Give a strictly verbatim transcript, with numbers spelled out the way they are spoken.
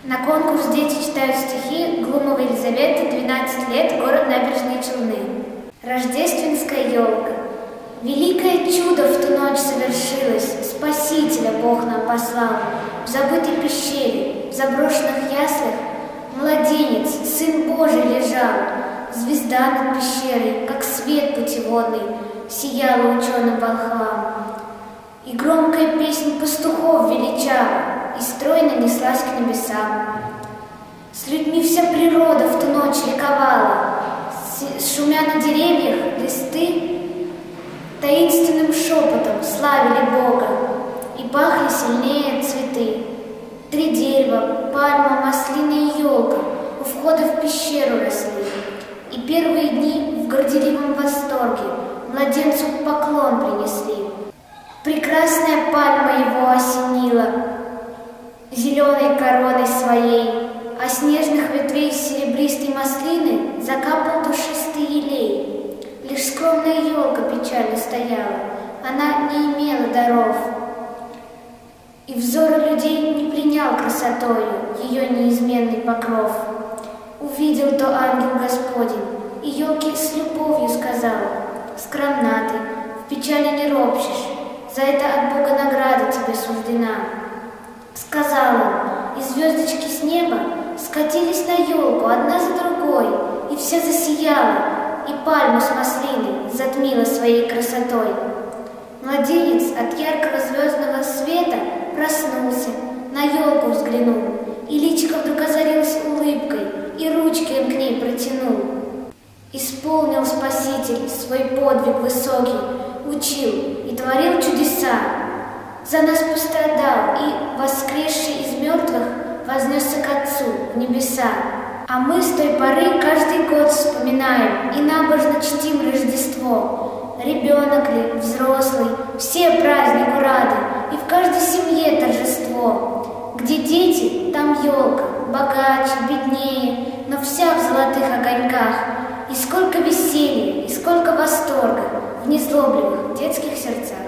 На конкурс дети читают стихи Глумовой Елизаветы, двенадцать лет, город Набережные Челны. Рождественская елка. Великое чудо в ту ночь совершилось, Спасителя Бог нам послал. В забытой пещере, в заброшенных яслях младенец, Сын Божий, лежал. Звезда над пещерой, как свет путеводный, сияла ученым волхвам. И громкая песнь пастухов величала, и стройно неслась к небесам. С людьми вся природа в ту ночь ликовала, шумя на деревьях листы таинственным шепотом славили Бога, и пахли сильнее цветы. Три дерева, пальма, маслина и елка у входа в пещеру росли, и первые дни в горделивом восторге младенцу поклон принесли. Прекрасная пальма его осенила зеленой короной своей, а снежных ветвей серебристой маслины закапал душистый елей. Лишь скромная елка печально стояла, она не имела даров, и взоры людей не пленял красотою ее неизменный покров. Увидел то ангел Господень, и елке с любовью сказал: скромна ты, в печали не ропщешь, за это от Бога награда тебе суждена. Сказал он, и звездочки с неба скатились на елку одна за другой, и вся засияла, и пальму с маслиной затмила своей красотой. Младенец от яркого звездного света проснулся, на елку взглянул, и личико вдруг озарилось улыбкой, и ручки он к ней протянул. Исполнил Спаситель свой подвиг высокий, учил и творил чудеса. За нас пострадал и, воскресший из мертвых, вознесся к Отцу в небеса. А мы с той поры каждый год вспоминаем и набожно чтим Рождество. Ребенок ли, взрослый, все празднику рады, и в каждой семье торжество. Где дети, там елка, богаче, беднее, но вся в золотых огоньках. И сколько веселья, и сколько восторга в незлобливых детских сердцах.